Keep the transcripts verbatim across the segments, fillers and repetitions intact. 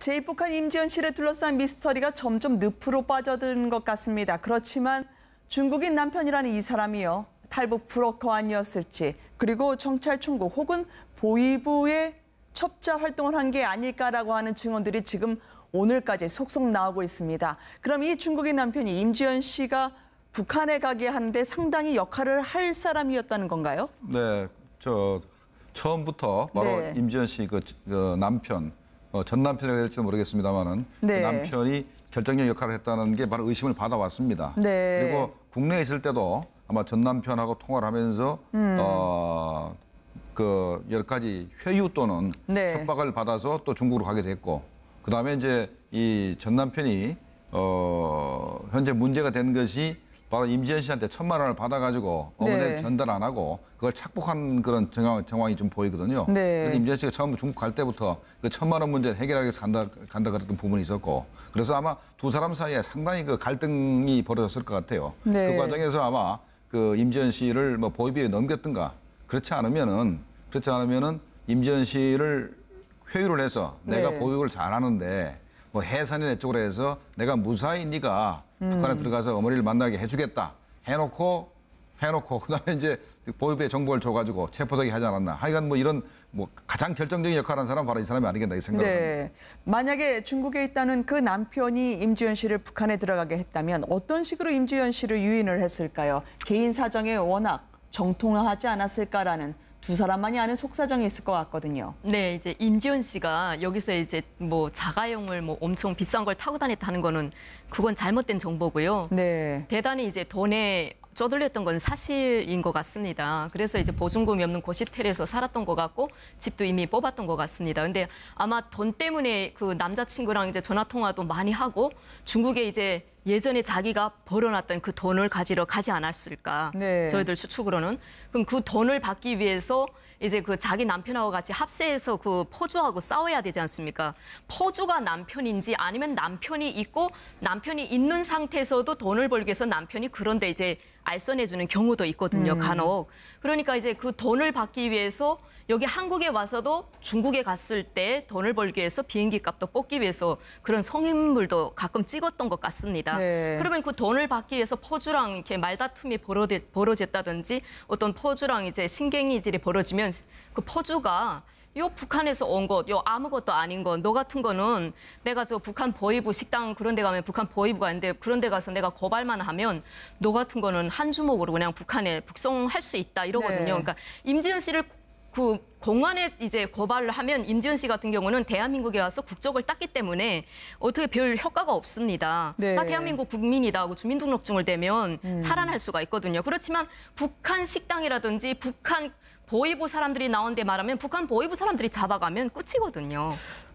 제이북한 임지연 씨를 둘러싼 미스터리가 점점 늪으로 빠져드는 것 같습니다. 그렇지만 중국인 남편이라는 이 사람이요. 탈북 브로커 아니었을지, 그리고 정찰 총국 혹은 보위부의 첩자 활동을 한 게 아닐까라고 하는 증언들이 지금 오늘까지 속속 나오고 있습니다. 그럼 이 중국인 남편이 임지연 씨가 북한에 가게 하는데 상당히 역할을 할 사람이었다는 건가요? 네, 저 처음부터 바로 네. 임지연 씨 그 그 남편, 어, 전 남편이라 될지도 모르겠습니다만은 네. 그 남편이 결정적 역할을 했다는 게 바로 의심을 받아왔습니다. 네. 그리고 국내에 있을 때도 아마 전 남편하고 통화를 하면서 음. 어, 그 여러 가지 회유 또는 네. 협박을 받아서 또 중국으로 가게 됐고, 그 다음에 이제 이 전 남편이 어, 현재 문제가 된 것이 바로 임지연 씨한테 천만 원을 받아가지고 어머니한테 네. 전달 안 하고 그걸 착복한 그런 정황, 정황이 좀 보이거든요. 네. 그래서 임지연 씨가 처음 중국 갈 때부터 그 천만 원 문제를 해결하기 위해서 간다, 간다 그랬던 부분이 있었고, 그래서 아마 두 사람 사이에 상당히 그 갈등이 벌어졌을 것 같아요. 네. 그 과정에서 아마 그 임지연 씨를 뭐 보위부에 넘겼든가, 그렇지 않으면은 그렇지 않으면은 임지연 씨를 회유를 해서 내가 네. 보육을 잘하는데 뭐 해산이나 쪽으로 해서 내가 무사히 네가 음. 북한에 들어가서 어머니를 만나게 해주겠다 해놓고 해놓고 그다음에 이제 보위부에 정보를 줘가지고 체포되게 하지 않았나. 하여간 뭐 이런 뭐 가장 결정적인 역할을 한 사람은 바로 이 사람이 아니겠나 이 생각을 네. 합니다. 만약에 중국에 있다는 그 남편이 임지연 씨를 북한에 들어가게 했다면 어떤 식으로 임지연 씨를 유인을 했을까요? 개인 사정에 워낙 정통하지 않았을까라는 두 사람만이 아는 속사정이 있을 것 같거든요. 네, 이제 임지연 씨가 여기서 이제 뭐 자가용을 뭐 엄청 비싼 걸 타고 다녔다는 거는 그건 잘못된 정보고요. 네. 대단히 이제 돈에 쪼들렸던 건 사실인 것 같습니다. 그래서 이제 보증금이 없는 고시텔에서 살았던 것 같고 집도 이미 뽑았던 것 같습니다. 근데 아마 돈 때문에 그 남자친구랑 이제 전화 통화도 많이 하고 중국에 이제 예전에 자기가 벌어놨던 그 돈을 가지러 가지 않았을까. 네. 저희들 추측으로는. 그럼 그 돈을 받기 위해서 이제 그 자기 남편하고 같이 합세해서 그 포주하고 싸워야 되지 않습니까? 포주가 남편인지 아니면 남편이 있고 남편이 있는 상태에서도 돈을 벌기 위해서 남편이 그런데 이제 알선해주는 경우도 있거든요, 음. 간혹. 그러니까 이제 그 돈을 받기 위해서 여기 한국에 와서도 중국에 갔을 때 돈을 벌기 위해서 비행기 값도 뽑기 위해서 그런 성인물도 가끔 찍었던 것 같습니다. 네. 그러면 그 돈을 받기 위해서 포주랑 이렇게 말다툼이 벌어졌, 벌어졌다든지 어떤 포주랑 이제 신경이질이 벌어지면 그 포주가 요 북한에서 온 것, 요 아무것도 아닌 것, 너 같은 거는 내가 저 북한 보위부 식당 그런 데 가면 북한 보위부가 있는데 그런 데 가서 내가 고발만 하면 너 같은 거는 한 주먹으로 그냥 북한에 북송할 수 있다 이러거든요. 네. 그러니까 임지연 씨를 그 공안에 이제 고발을 하면 임지연 씨 같은 경우는 대한민국에 와서 국적을 땄기 때문에 어떻게 별 효과가 없습니다. 네. 나 대한민국 국민이다 하고 주민등록증을 대면 음. 살아날 수가 있거든요. 그렇지만 북한 식당이라든지 북한 보위부 사람들이 나온 데 말하면 북한 보위부 사람들이 잡아가면 끝이거든요.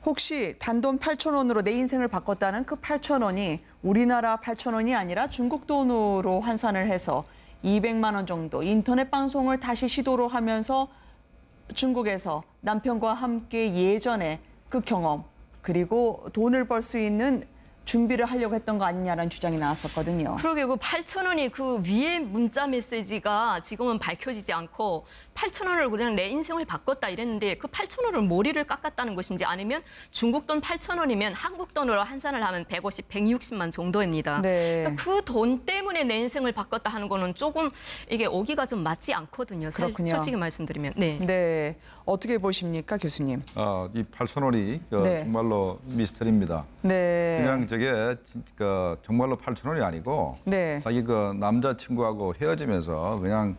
혹시 단돈 팔천 원으로 내 인생을 바꿨다는 그 팔천 원이 우리나라 팔천 원이 아니라 중국 돈으로 환산을 해서 이백만 원 정도 인터넷 방송을 다시 시도로 하면서 중국에서 남편과 함께 예전에 그 경험 그리고 돈을 벌 수 있는 준비를 하려고 했던 거 아니냐라는 주장이 나왔었거든요. 그러게 그 팔천 원이 그 위에 문자 메시지가 지금은 밝혀지지 않고 팔천 원을 그냥 내 인생을 바꿨다 이랬는데 그 팔천 원을 머리를 깎았다는 것인지 아니면 중국 돈 팔천 원이면 한국 돈으로 환산을 하면 백오십, 백육십만 정도입니다. 네. 그러니까 그 돈 때문에 내 인생을 바꿨다 하는 거는 조금 이게 오기가 좀 맞지 않거든요. 살, 그렇군요. 솔직히 말씀드리면. 네. 네. 어떻게 보십니까, 교수님? 아, 이 팔천 원이 그 네. 정말로 미스터리입니다. 네. 그냥 저게 진- 그 정말로 팔천 원이 아니고 네. 자기 그 남자친구하고 헤어지면서 그냥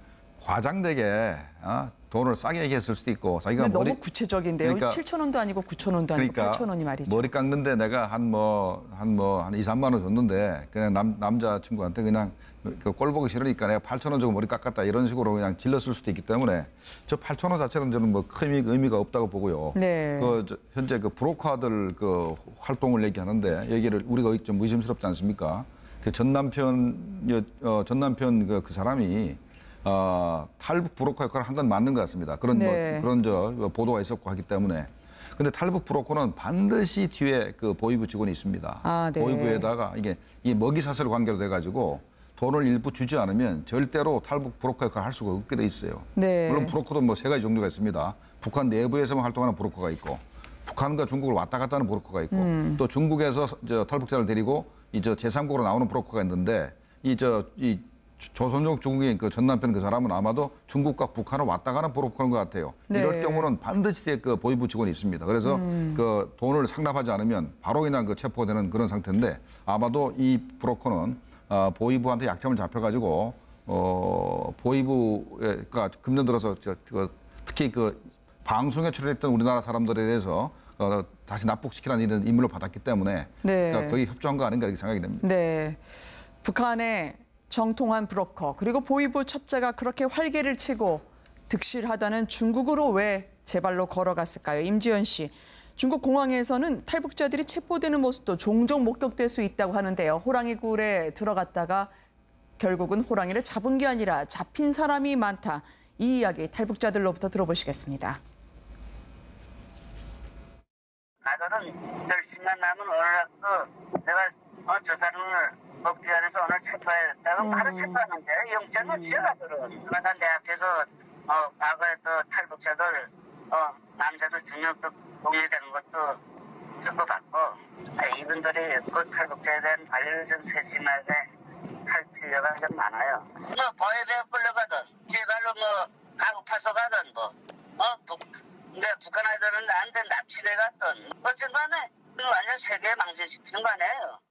과장되게 어? 돈을 싸게 얘기했을 수도 있고 자기가 근데 머리 너무 구체적인데요. 그러니까- 칠천 원도 아니고 구천 원도 아니고 그러니까 팔천 원이 말이죠. 머리 깎는데 내가 한 뭐 한 뭐 한 이, 삼만 원 줬는데 그냥 남 남자친구한테 그냥 그 꼴 보기 싫으니까 내가 팔천 원 주고 머리 깎았다 이런 식으로 그냥 질렀을 수도 있기 때문에 저 팔천 원 자체는 저는 뭐 큰 의미, 의미가 없다고 보고요. 네. 그 저, 현재 그 브로커들 그 활동을 얘기하는데 여기를 우리가 좀 의심스럽지 않습니까? 그 전 남편 어, 전 남편 그, 그 사람이 어, 탈북 브로커 역할을 한 건 맞는 것 같습니다. 그런 네. 뭐 그런 저 보도가 있었고 하기 때문에. 근데 탈북 브로커는 반드시 뒤에 그 보위부 직원이 있습니다. 아, 네. 보위부에다가 이게 이 먹이 사슬 관계로 돼가지고 돈을 일부 주지 않으면 절대로 탈북 브로커 역할을 할 수가 없게 돼 있어요. 네. 물론 브로커도 뭐 세 가지 종류가 있습니다. 북한 내부에서만 활동하는 브로커가 있고 북한과 중국을 왔다 갔다 하는 브로커가 있고 음. 또 중국에서 저 탈북자를 데리고 이저 제삼국으로 나오는 브로커가 있는데 이 저 이 조선족 중국인 그 전 남편 그 사람은 아마도 중국과 북한을 왔다 가는 브로커인 것 같아요. 네. 이럴 경우는 반드시 그 보위부 직원이 있습니다. 그래서 음. 그 돈을 상납하지 않으면 바로 그냥 그 체포되는 그런 상태인데 아마도 이 브로커는 어, 보위부한테 약점을 잡혀가지고 어, 보위부가 금년 들어서 저, 그, 특히 그 방송에 출연했던 우리나라 사람들에 대해서 어, 다시 납북시키라는 이런 임무를 받았기 때문에 네. 그러니까 거의 협조한 거 아닌가 이렇게 생각이 됩니다. 네. 북한의 정통한 브로커 그리고 보위부 첩자가 그렇게 활개를 치고 득실하다는 중국으로 왜 제발로 걸어갔을까요? 임지연 씨. 중국 공항에서는 탈북자들이 체포되는 모습도 종종 목격될 수 있다고 하는데요. 호랑이 굴에 들어갔다가 결국은 호랑이를 잡은 게 아니라 잡힌 사람이 많다. 이 이야기 탈북자들로부터 들어보시겠습니다. 나들은 열심만 나면 오늘 내가 어, 저 사람을 먹기 안에서 오늘 체포했다고 음. 바로 체포하는데 영장은 제가들은 그러다 내 앞에서 어, 과거에 또 탈북자들 어, 남자들 두 명 또 공유되는 것도 듣고 받고 아, 이분들이 그 탈북자에 대한 관리를 좀 세심하게 할 필요가 좀 많아요. 뭐 보위부에 끌려가든 제발로 뭐 가고파서 가든 뭐 어, 북, 근데 북한 아이들은 나한테 납치돼 갔든 어쨌든 간에 완전 세계 망신시키는 거 아니에요.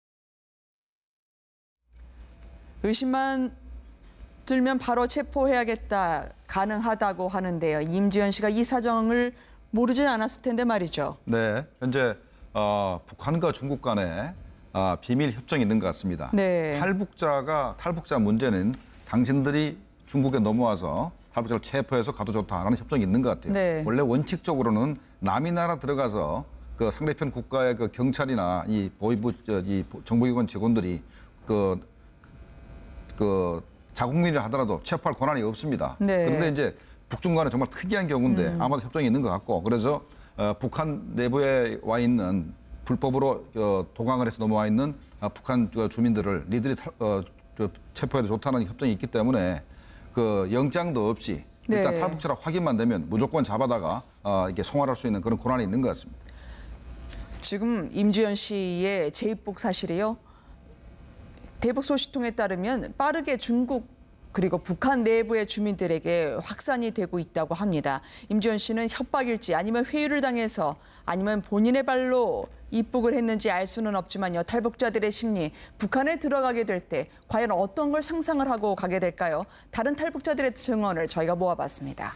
의심만 들면 바로 체포해야겠다. 가능하다고 하는데요. 임지연 씨가 이 사정을 모르진 않았을 텐데 말이죠. 네, 현재 어, 북한과 중국 간에 어, 비밀 협정이 있는 것 같습니다. 네. 탈북자가 탈북자 문제는 당신들이 중국에 넘어와서 탈북자를 체포해서 가도 좋다라는 협정이 있는 것 같아요. 네. 원래 원칙적으로는 남이 나라 들어가서 그 상대편 국가의 그 경찰이나 이 보위부 저, 이 정보기관 직원들이 그, 그 자국민이라 하더라도 체포할 권한이 없습니다. 네. 그런데 이제 북중 간에 정말 특이한 경우인데 음. 아마도 협정이 있는 것 같고 그래서 어, 북한 내부에 와 있는 불법으로 어, 도강을 해서 넘어와 있는 어, 북한 주민들을 니들이 탈, 어, 저, 체포해도 좋다는 협정이 있기 때문에 그 영장도 없이 일단 네. 탈북자라 확인만 되면 무조건 잡아다가 어, 이렇게 송환할 수 있는 그런 권한이 있는 것 같습니다. 지금 임지연 씨의 재입국 사실이요. 대북 소식통에 따르면 빠르게 중국 그리고 북한 내부의 주민들에게 확산이 되고 있다고 합니다. 임지연 씨는 협박일지 아니면 회유를 당해서 아니면 본인의 발로 입국을 했는지 알 수는 없지만요. 탈북자들의 심리, 북한에 들어가게 될 때 과연 어떤 걸 상상을 하고 가게 될까요? 다른 탈북자들의 증언을 저희가 모아봤습니다.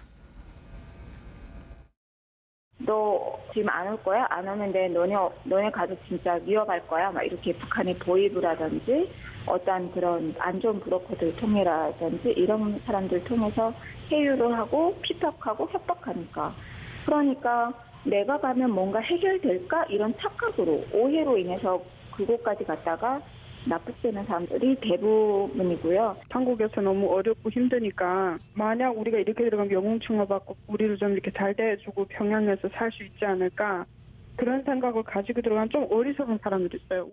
너 지금 안 올 거야? 안 오는데 너네 너네 가족 진짜 위협할 거야? 막 이렇게 북한의 보위부라든지 어떤 그런 안 좋은 브로커들 통해라든지 이런 사람들 통해서 회유를 하고 피턱하고 협박하니까 그러니까 내가 가면 뭔가 해결될까 이런 착각으로 오해로 인해서 그곳까지 갔다가 납북되는 사람들이 대부분이고요. 한국에서 너무 어렵고 힘드니까 만약 우리가 이렇게 들어가면 영웅충을 받고 우리를 좀 이렇게 잘 대해주고 평양에서 살 수 있지 않을까 그런 생각을 가지고 들어간 좀 어리석은 사람들이 있어요.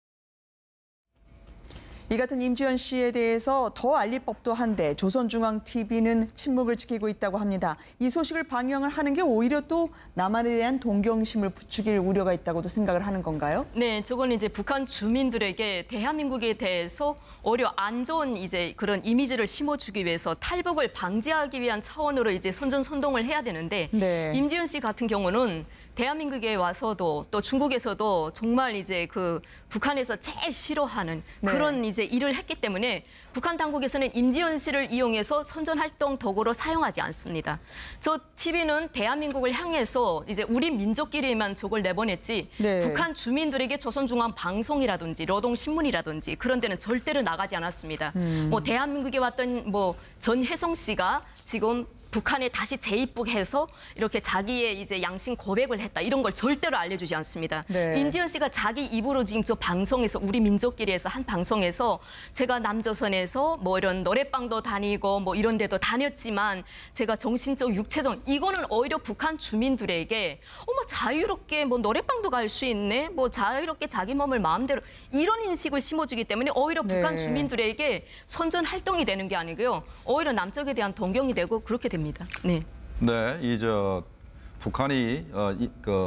이 같은 임지연 씨에 대해서 더 알릴 법도 한데 조선중앙티비는 침묵을 지키고 있다고 합니다. 이 소식을 방영을 하는 게 오히려 또 남한에 대한 동경심을 부추길 우려가 있다고도 생각을 하는 건가요? 네, 저건 이제 북한 주민들에게 대한민국에 대해서 오히려 안 좋은 이제 그런 이미지를 심어주기 위해서 탈북을 방지하기 위한 차원으로 이제 선전선동을 해야 되는데 네. 임지연 씨 같은 경우는 대한민국에 와서도 또 중국에서도 정말 이제 그 북한에서 제일 싫어하는 네. 그런 이제 일을 했기 때문에 북한 당국에서는 임지연 씨를 이용해서 선전활동 도구로 사용하지 않습니다. 저 티비는 대한민국을 향해서 이제 우리 민족끼리만 저걸 내보냈지 네. 북한 주민들에게 조선중앙 방송이라든지 노동신문이라든지 그런 데는 절대로 나가지 않았습니다. 음. 뭐 대한민국에 왔던 뭐 전혜성 씨가 지금 북한에 다시 재입국해서 이렇게 자기의 이제 양심 고백을 했다 이런 걸 절대로 알려주지 않습니다. 네. 임지연 씨가 자기 입으로 지금 저 방송에서 우리 민족끼리에서 한 방송에서 제가 남조선에서 뭐 이런 노래방도 다니고 뭐 이런 데도 다녔지만 제가 정신적 육체적 이거는 오히려 북한 주민들에게 어머 자유롭게 뭐 노래방도 갈 수 있네 뭐 자유롭게 자기 몸을 마음대로 이런 인식을 심어주기 때문에 오히려 네. 북한 주민들에게 선전 활동이 되는 게 아니고요 오히려 남쪽에 대한 동경이 되고 그렇게 됩니다. 네. 네, 이 저 북한이 어, 이, 그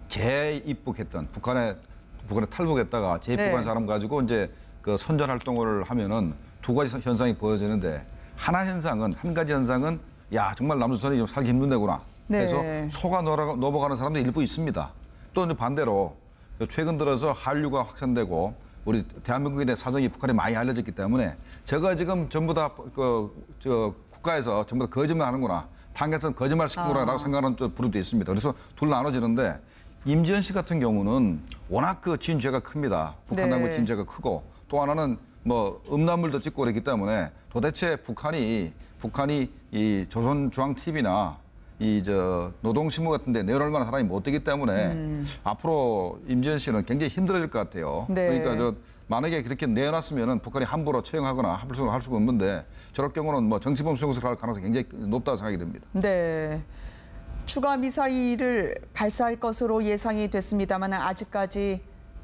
재입국했던 북한에 북한에 탈북했다가 재입국한 네. 사람 가지고 이제 그 선전 활동을 하면은 두 가지 현상이 보여지는데 하나 현상은 한 가지 현상은 야 정말 남조선이 좀 살기 힘든 데구나. 네. 그래서 속아 넘어가는 사람도 일부 있습니다. 또 이제 반대로 최근 들어서 한류가 확산되고 우리 대한민국에 대한 사정이 북한에 많이 알려졌기 때문에 제가 지금 전부 다 그 저 국가에서 전부 다 거짓말하는구나. 당에서는 거짓말 시키는구나라고 아. 생각하는 쪽 부류도 있습니다. 그래서 둘 나눠지는데 임지연 씨 같은 경우는 워낙 그 진죄가 큽니다. 북한 네. 당국 진죄가 크고 또 하나는 뭐 음란물도 찍고 그랬기 때문에 도대체 북한이 북한이 이 조선중앙티비나 이 저 노동신문 같은데 내놓을 만한 사람이 못 되기 때문에 음. 앞으로 임지연 씨는 굉장히 힘들어질 것 같아요. 네. 그러니까 저 만약에 그렇게 내놨으면은 북한이 함부로 처형하거나 할 수가 할 수가 없는데 저럴 경우는 뭐 정치범 수용소를 갈 가능성이 굉장히 높다고 생각이 됩니다. 네. 추가 미사일을 발사할 것으로 예상이 됐습니다만 아직까지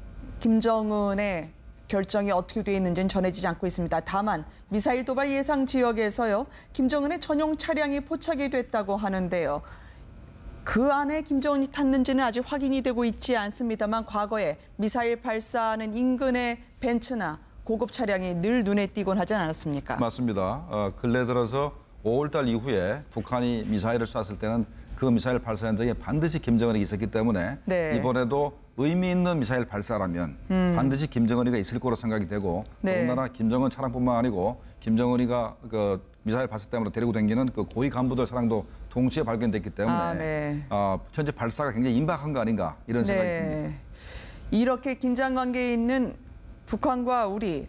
김정은의 결정이 어떻게 되어 있는지는 전해지지 않고 있습니다. 다만 미사일 도발 예상 지역에서요. 김정은의 전용 차량이 포착이 됐다고 하는데요. 그 안에 김정은이 탔는지는 아직 확인이 되고 있지 않습니다만 과거에 미사일 발사하는 인근의 벤츠나 고급 차량이 늘 눈에 띄곤 하지 않았습니까? 맞습니다. 어, 근래 들어서 오월 달 이후에 북한이 미사일을 쐈을 때는 그 미사일 발사 현장에 반드시 김정은이 있었기 때문에 네. 이번에도 의미 있는 미사일 발사라면 음. 반드시 김정은이가 있을 거로 생각이 되고 네. 더군다나 김정은 차량뿐만 아니고 김정은이가 그 미사일 발사 때문에 데리고 다니는 그 고위 간부들 차량도 동시에 발견됐기 때문에 아, 네. 어, 현재 발사가 굉장히 임박한 거 아닌가 이런 생각이 네. 듭니다. 이렇게 긴장 관계에 있는 북한과 우리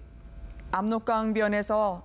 압록강변에서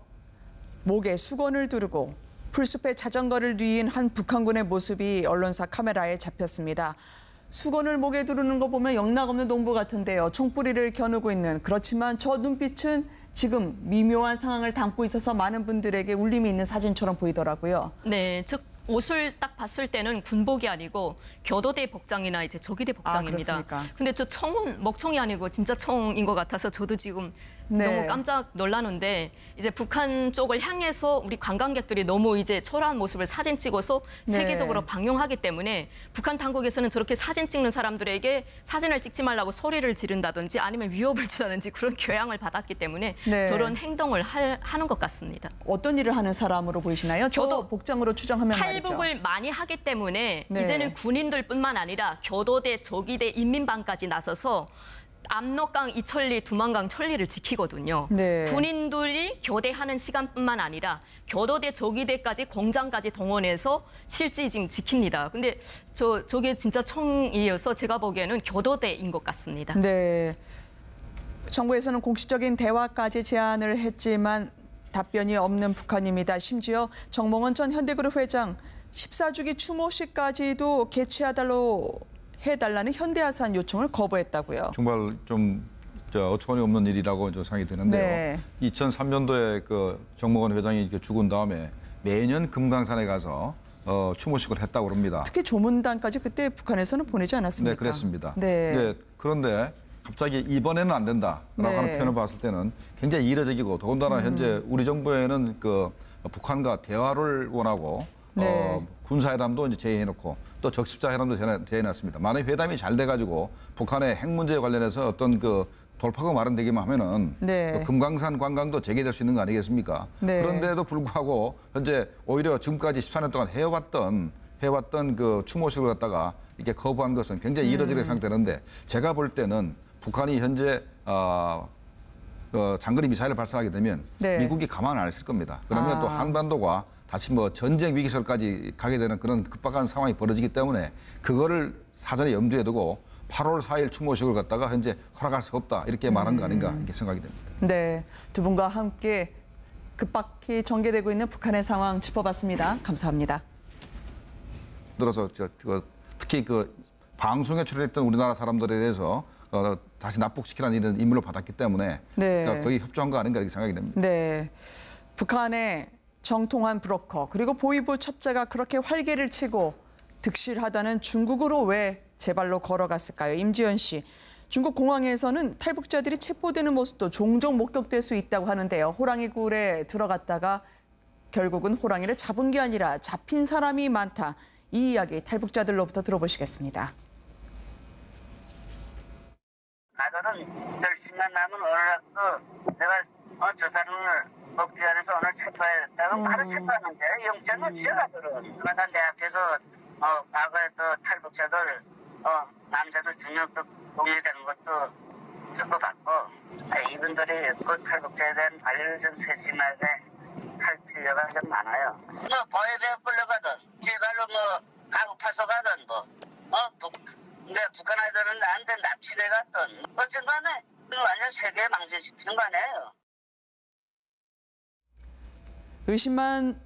목에 수건을 두르고 풀숲에 자전거를 뒤인 한 북한군의 모습이 언론사 카메라에 잡혔습니다. 수건을 목에 두르는 거 보면 영락없는 농부 같은데요. 총뿌리를 겨누고 있는. 그렇지만 저 눈빛은 지금 미묘한 상황을 담고 있어서 많은 분들에게 울림이 있는 사진처럼 보이더라고요. 네, 즉 옷을 딱 봤을 때는 군복이 아니고 교도대 복장이나 이제 저기대 복장입니다. 아, 그렇습니까? 근데 저 청은 먹청이 아니고 진짜 청인 것 같아서 저도 지금 네. 너무 깜짝 놀라는데 이제 북한 쪽을 향해서 우리 관광객들이 너무 이제 초라한 모습을 사진 찍어서 네. 세계적으로 방영하기 때문에 북한 당국에서는 저렇게 사진 찍는 사람들에게 사진을 찍지 말라고 소리를 지른다든지 아니면 위협을 주다든지 그런 교양을 받았기 때문에 네. 저런 행동을 할, 하는 것 같습니다. 어떤 일을 하는 사람으로 보이시나요? 저 저도 복장으로 추정하면 탈북을 말이죠. 많이 하기 때문에 네. 이제는 군인들뿐만 아니라 교도대, 저기대, 인민반까지 나서서 압록강, 이천리, 두만강, 천리를 지키거든요. 네. 군인들이 교대하는 시간뿐만 아니라 교도대, 저기대까지 공장까지 동원해서 실제 지금 지킵니다. 근데 저 저게 진짜 청이어서 제가 보기에는 교도대인 것 같습니다. 네. 정부에서는 공식적인 대화까지 제안을 했지만 답변이 없는 북한입니다. 심지어 정몽원 전 현대그룹 회장 십사 주기 추모식까지도 개최해달로 해달라는 현대아산 요청을 거부했다고요. 정말 좀 저 어처구니 없는 일이라고 저 생각이 드는데요. 네. 이천삼 년도에 그 정몽원 회장이 이렇게 죽은 다음에 매년 금강산에 가서 어, 추모식을 했다고 그럽니다. 특히 조문단까지 그때 북한에서는 보내지 않았습니까? 네, 그랬습니다. 네. 네, 그런데 갑자기 이번에는 안 된다라고 네. 하는 표현을 봤을 때는 굉장히 이례적이고 더군다나 음. 현재 우리 정부에는 그 북한과 대화를 원하고 네. 어, 군사회담도 이제 제의해놓고 또 적십자 회담도 제의해놨습니다. 만약 회담이 잘 돼가지고 북한의 핵 문제에 관련해서 어떤 그 돌파가 마련되기만 하면은 네. 그 금강산 관광도 재개될 수 있는 거 아니겠습니까? 네. 그런데도 불구하고 현재 오히려 지금까지 십사 년 동안 해왔던 해왔던 그 추모식을 갖다가 이렇게 거부한 것은 굉장히 이례적이라고 음. 생각되는데 제가 볼 때는 북한이 현재 어, 어, 장거리 미사일을 발사하게 되면 네. 미국이 가만 안 있을 겁니다. 그러면 아. 또 한반도가 다시 뭐 전쟁 위기설까지 가게 되는 그런 급박한 상황이 벌어지기 때문에 그거를 사전에 염두에 두고 팔월 사일 추모식을 갖다가 현재 허락할 수 없다 이렇게 말한 거 아닌가 이렇게 생각이 됩니다. 네, 두 분과 함께 급박히 전개되고 있는 북한의 상황 짚어봤습니다. 감사합니다. 들어서 저, 저, 특히 그 방송에 출연했던 우리나라 사람들에 대해서 어, 다시 납북시키라는 이런 임무를 받았기 때문에 네. 그러니까 거의 협조한 거 아닌가 이렇게 생각이 됩니다. 네, 북한의 정통한 브로커 그리고 보위부 첩자가 그렇게 활개를 치고 득실하다는 중국으로 왜 제발로 걸어갔을까요? 임지연 씨. 중국 공항에서는 탈북자들이 체포되는 모습도 종종 목격될 수 있다고 하는데요. 호랑이 굴에 들어갔다가 결국은 호랑이를 잡은 게 아니라 잡힌 사람이 많다. 이 이야기 탈북자들로부터 들어보시겠습니다. 아들은 열심만 나면 오늘 또 내가 어, 저 사람을 먹기 위해서 오늘 체포했다고 음. 바로 체포하는데 영장은 지어가거든. 그러다 내 앞에서 어, 과거에 또 탈북자들 어, 남자들 두 명 또 공유되는 것도 주고받고 아, 이분들이 그 탈북자에 대한 관리를 좀 세심하게 할 필요가 좀 많아요. 뭐 보회에 끌려가든 제발로 뭐 가고파서 가든 뭐 어? 북, 내 북한 아이들은 나한테 납치돼 갔든 어쨌든 간에 완전 세계 망신시키는 거 아니에요. 의심만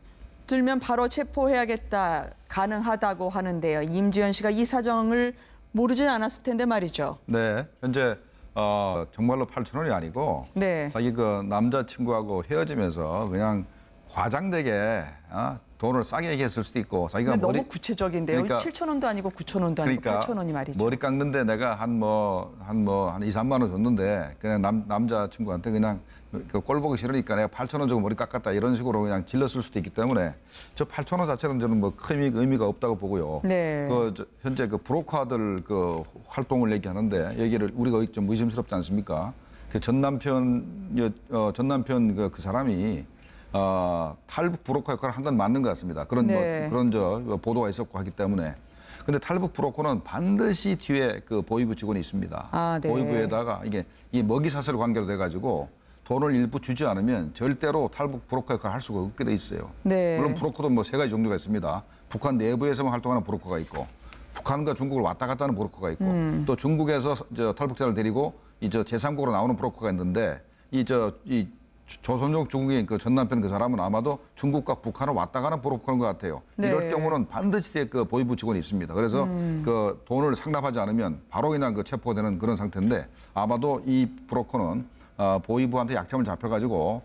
들면 바로 체포해야겠다, 가능하다고 하는데요. 임지연 씨가 이 사정을 모르진 않았을 텐데 말이죠. 네, 현재 어, 정말로 팔천 원이 아니고 네. 자기 그 남자친구하고 헤어지면서 그냥 과장되게 어, 돈을 싸게 얘기했을 수도 있고 자기가 근데 머리, 너무 구체적인데요. 그러니까- 칠천 원도 아니고 구천 원도 아니고 그러니까 팔천 원이 말이죠. 머리 깎는데 내가 한 뭐 한 뭐 한 이, 삼만 원 줬는데 그냥 남 남자친구한테 그냥 그 꼴 보기 싫으니까 내가 팔천 원 주고 머리 깎았다 이런 식으로 그냥 질렀을 수도 있기 때문에 저 팔천 원 자체는 저는 뭐 큰 의미, 의미가 없다고 보고요. 네. 그 저, 현재 그 브로커들 그 활동을 얘기하는데 얘기를 우리가 좀 의심스럽지 않습니까? 그 전 남편 어, 전 남편 그, 그 사람이 어, 탈북 브로커 역할을 한 건 맞는 것 같습니다. 그런 네. 뭐 그런 저 보도가 있었고 하기 때문에. 근데 탈북 브로커는 반드시 뒤에 그 보이부 직원이 있습니다. 아, 네. 보이부에다가 이게 이 먹이 사슬 관계로 돼가지고 돈을 일부 주지 않으면 절대로 탈북 브로커 역할을 할 수가 없게 돼 있어요. 네. 물론 브로커도 뭐 세 가지 종류가 있습니다. 북한 내부에서만 활동하는 브로커가 있고, 북한과 중국을 왔다 갔다 하는 브로커가 있고, 음. 또 중국에서 저 탈북자를 데리고 이저 제삼국으로 나오는 브로커가 있는데 이 저 이 조선족 중국인 그 전 남편 그 사람은 아마도 중국과 북한을 왔다 가는 브로커인 것 같아요. 네. 이럴 경우는 반드시 그 보이부 직원이 있습니다. 그래서 음. 그 돈을 상납하지 않으면 바로 그냥 그 체포되는 그런 상태인데 아마도 이 브로커는 어, 보이부한테 약점을 잡혀가지고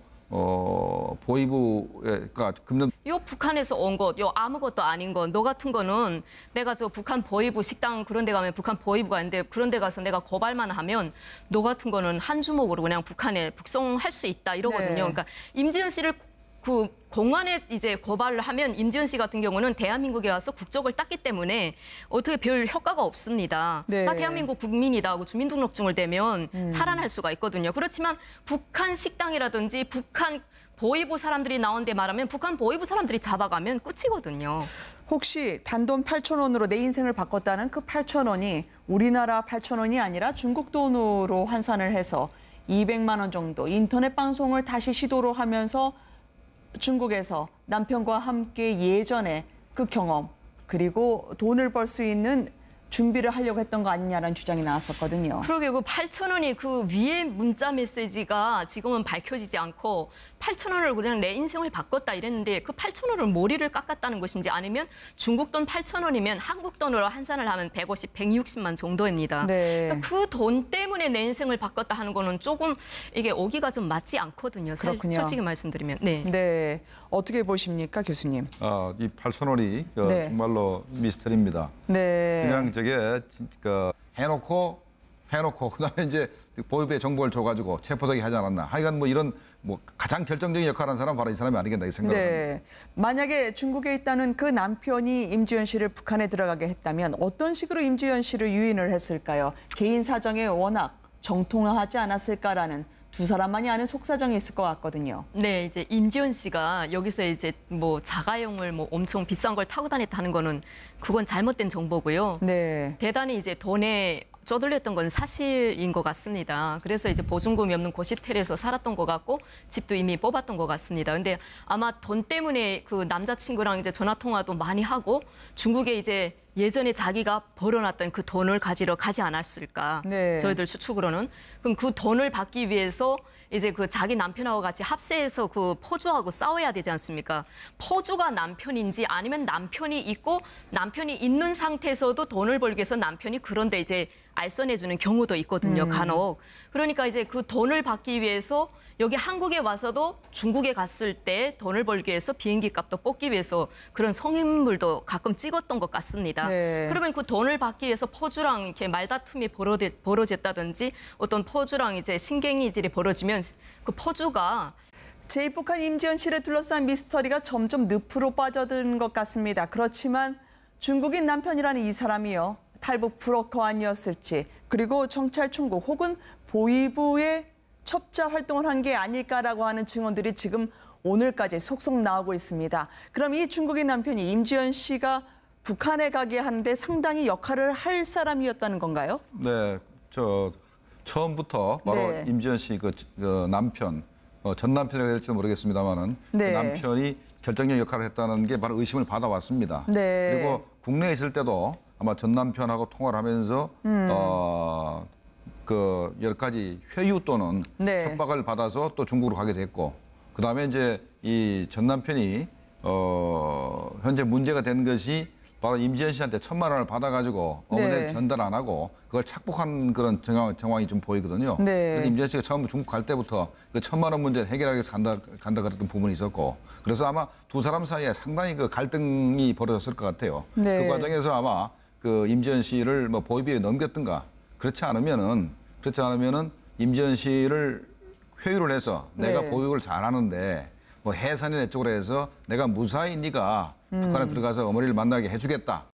어, 보이부가 금년 요 북한에서 온 것, 요 아무것도 아닌 건, 너 같은 거는 내가 저 북한 보이부 식당 그런 데 가면 북한 보이부가 있는데 그런 데 가서 내가 고발만 하면 너 같은 거는 한 주먹으로 그냥 북한에 북송할 수 있다 이러거든요. 네. 그러니까 임지연 씨를 그 공안에 이제 고발을 하면 임지연 씨 같은 경우는 대한민국에 와서 국적을 땄기 때문에 어떻게 별 효과가 없습니다. 네. 나 대한민국 국민이다 하고 주민등록증을 대면 살아날 수가 있거든요. 그렇지만 북한 식당이라든지 북한 보이부 사람들이 나온 데 말하면 북한 보이부 사람들이 잡아가면 끝이거든요. 혹시 단돈 팔천 원으로 내 인생을 바꿨다는 그 팔천 원이 우리나라 팔천 원이 아니라 중국 돈으로 환산을 해서 이백만 원 정도 인터넷 방송을 다시 시도로 하면서 중국에서 남편과 함께 예전에 그 경험 그리고 돈을 벌 수 있는 준비를 하려고 했던 거 아니냐라는 주장이 나왔었거든요. 그러게 그 팔천 원이 그 위에 문자 메시지가 지금은 밝혀지지 않고 팔천 원을 그냥 내 인생을 바꿨다 이랬는데 그 팔천 원을 머리를 깎았다는 것인지 아니면 중국 돈 팔천 원이면 한국 돈으로 환산을 하면 백오십, 백육십만 정도입니다. 네. 그러니까 그 돈 때문에 내 인생을 바꿨다 하는 거는 조금 이게 오기가 좀 맞지 않거든요. 살- 그렇군요. 솔직히 말씀드리면. 네. 네, 어떻게 보십니까, 교수님? 어, 이 팔천 원이 그 네. 정말로 미스터리입니다. 네. 그냥 저게 진- 그 해놓고 해놓고 그다음에 이제 보이부에 정보를 줘가지고 체포되게 하지 않았나. 하여간 뭐 이런 뭐 가장 결정적인 역할을 한 사람은 바로 이 사람이 아니겠나 이 생각을 합니다. 네. 만약에 중국에 있다는 그 남편이 임지연 씨를 북한에 들어가게 했다면 어떤 식으로 임지연 씨를 유인을 했을까요? 개인 사정에 워낙 정통하지 않았을까라는 두 사람만이 아는 속사정이 있을 것 같거든요. 네, 이제 임지연 씨가 여기서 이제 뭐 자가용을 뭐 엄청 비싼 걸 타고 다녔다는 거는 그건 잘못된 정보고요. 네. 대단히 이제 돈에 쪼들렸던 건 사실인 것 같습니다. 그래서 이제 보증금이 없는 고시텔에서 살았던 것 같고 집도 이미 뽑았던 것 같습니다. 근데 아마 돈 때문에 그 남자친구랑 이제 전화 통화도 많이 하고 중국에 이제 예전에 자기가 벌어놨던 그 돈을 가지러 가지 않았을까. 네. 저희들 추측으로는. 그럼 그 돈을 받기 위해서 이제 그 자기 남편하고 같이 합세해서 그 포주하고 싸워야 되지 않습니까? 포주가 남편인지 아니면 남편이 있고 남편이 있는 상태에서도 돈을 벌기 위해서 남편이 그런데 이제 알선해주는 경우도 있거든요, 간혹. 그러니까 이제 그 돈을 받기 위해서 여기 한국에 와서도 중국에 갔을 때 돈을 벌기 위해서 비행기 값도 뽑기 위해서 그런 성인물도 가끔 찍었던 것 같습니다. 네. 그러면 그 돈을 받기 위해서 포주랑 이렇게 말다툼이 벌어졌, 벌어졌다든지 어떤 포주랑 이제 신경이질이 벌어지면 그 포주가 제이북한 임지연 씨를 둘러싼 미스터리가 점점 늪으로 빠져든 것 같습니다. 그렇지만 중국인 남편이라는 이 사람이요. 탈북 브로커아니었을지 그리고 경찰 총국 혹은 보위부의 첩자 활동을 한 게 아닐까라고 하는 증언들이 지금 오늘까지 속속 나오고 있습니다. 그럼 이 중국인 남편이 임지연 씨가 북한에 가게 하는데 상당히 역할을 할 사람이었다는 건가요? 네, 저 처음부터 바로 네. 임지연 씨 그 남편, 어, 전 남편이라 될지도 모르겠습니다만은 네. 그 남편이 결정적 역할을 했다는 게 바로 의심을 받아왔습니다. 네. 그리고 국내에 있을 때도 아마 전 남편하고 통화를 하면서 음. 어, 그 여러 가지 회유 또는 네. 협박을 받아서 또 중국으로 가게 됐고, 그 다음에 이제 이 전 남편이 어, 현재 문제가 된 것이 바로 임지연 씨한테 천만 원을 받아가지고 어머니한테 네. 전달 안 하고 그걸 착복한 그런 정황, 정황이 좀 보이거든요. 네. 그래서 임지연 씨가 처음 중국 갈 때부터 그 천만 원 문제를 해결하기 위해서 간다, 간다 그랬던 부분이 있었고, 그래서 아마 두 사람 사이에 상당히 그 갈등이 벌어졌을 것 같아요. 네. 그 과정에서 아마 그 임지연 씨를 뭐 보위부에 넘겼든가, 그렇지 않으면은 그렇지 않으면은 임지연 씨를 회유를 해서 내가 네. 보육을 잘하는데 뭐 해산이나 쪽으로 해서 내가 무사히 네가 음. 북한에 들어가서 어머니를 만나게 해주겠다.